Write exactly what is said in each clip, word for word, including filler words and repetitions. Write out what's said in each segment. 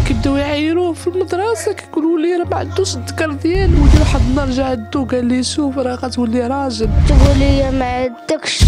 كيبداو يعايروه في المدرسه كيقولوا لي راه ما عندوش الذكر ديالو. ودي واحد النهار جا عندو قال لي شوف راه غتولي راجل. تقول لي ما عندكش.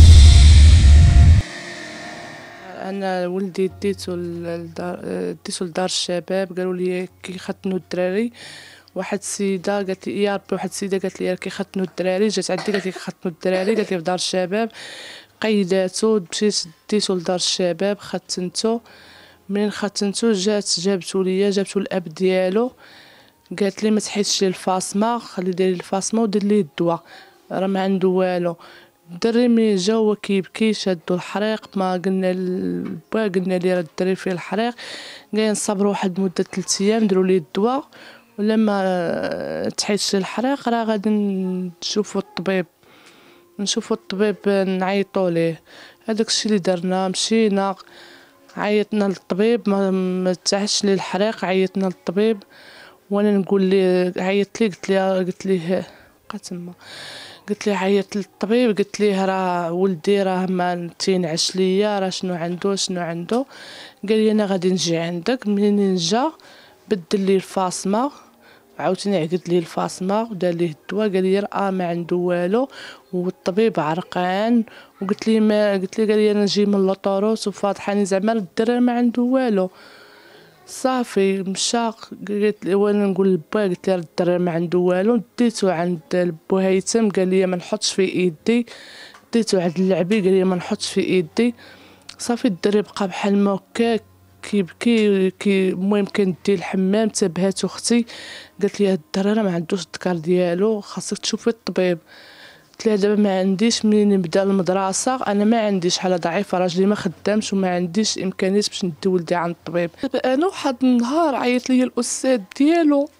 انا ولدي ديتو لدار ديتو لدار الشباب، قالوا لي كيختنوا الدراري. واحد السيده قالت لي يا ربي، واحد السيده قالت لي كيختنوا الدراري، جات عندي قالت لي كيختنوا الدراري، قالت لي في دار الشباب. قيداتو مشيت ديتو لدار الشباب ختنتو. منين ختنتو جات جابتو ليا جابتو الاب ديالو، قالت لي ما تحيدش لي الفاصمه، خلي ديري الفاصمه ودير ليه الدواء راه ما عنده والو. الدري ملي جا هو كيبكي شادو الحريق، ما قلنا للبا قلنا ليه راه الدري فيه الحريق، قال نصبروا واحد مده ثلاث ايام نديروا ليه الدواء ولا ما تحيدش الحريق راه غادي نشوفوا الطبيب نشوفوا الطبيب نعيطوا ليه. هذاك الشيء اللي درنا، مشينا عيطنا للطبيب ما متاحش لي الحريق، عيطنا للطبيب وانا نقول ليه عيطت ليه قلت ليه قلت ليه بقى تما قلت ليه عيطت للطبيب قلت ليه راه ولدي راه ما تينعش ليا راه شنو عنده شنو عنده. قال لي انا غادي نجي عندك. منين جا بدل لي الفاصمه، عاوتاني عقد لي الفاصمه ودار ليه الدواء، قال لي راه ما عنده والو والطبيب عرقان. وقلت لي ما قلت لي قال لي انا نجي من لوطوروس وفاضحاني زعما الدري ما عنده والو. صافي مشى قلت لي وانا نقول لبا قلت لي الدري ما عنده والو. ديتو عند البو هيثم قال لي ما نحطش في ايدي، ديتو عند اللعبي قال لي ما نحطش في ايدي. صافي الدري بقى بحال ما هكاك كيبكي كي المهم كندي الحمام تبهات اختي قالت لي هاد الدري راه ما عندوش الذكر ديالو خاصك تشوفي الطبيب. قلت لها دابا ما عنديش، منين نبدا المدرسه انا ما عنديش حاله ضعيفه راجلي ما خدامش وما عنديش امكانيات باش ندي ولدي عند الطبيب. دابا انا واحد النهار عيط لي الاستاذ ديالو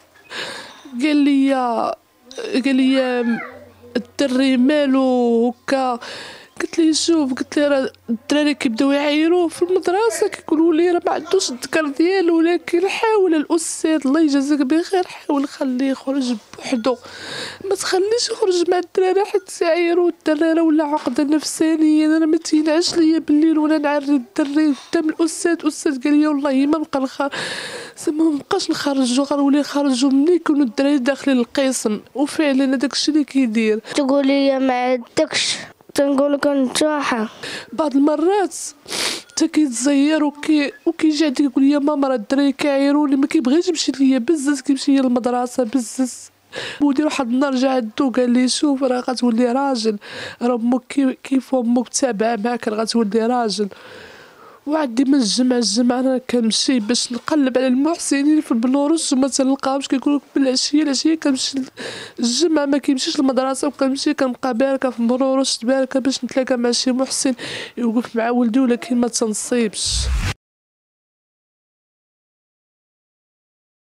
قال لي قال لي الدري مالو هكا. قلت ليه شوف قلت ليه راه الدراري كيبداو يعايروه في المدرسه كيقولوا لي راه ما عندوش الذكر ديالو، ولكن حاول الاستاذ الله يجازيك بخير حاول خليه يخرج بوحدو، ما تخليش يخرج مع الدراري حيت يعايروه الدراري ولا عقده نفسانيه. انا ما تينعش ليا بالليل وانا نعري الدري قدام الاستاذ. الاستاذ قال لي والله ما نبقى نخرج زعما ما نبقاش نخرجو غنولي نخرجو ملي يكونوا الدراري داخلين القسم. وفعلا هذاك الشيء اللي كيدير. تقول لي ما عندكش تنقول لك نتراحة. بعض المرات حتى كيتزير وكي وكيجي عندي يقول لي ماما راه الدراري كيعايروني ما كيبغيش يمشي ليا بزاف كيمشي للمدرسه بزاف. ودي واحد النهار جا عندو قال لي شوف راه غتولي راجل، راه امك كيف امك تابعه معاك راه غتولي راجل. وعندي من الجمعة الجمعة انا كنمشي باش نقلب على المحسنين في البنورس وما تنلقاهمش، كيقولوا بالعشيه العشيه كنمشي الجمعة ما كيمشيش للمدرسه وكنمشي كنبقى باركه في البنورس باركه باش نتلاقى مع شي محسن يوقف مع ولدي، ولكن ما تنصيبش.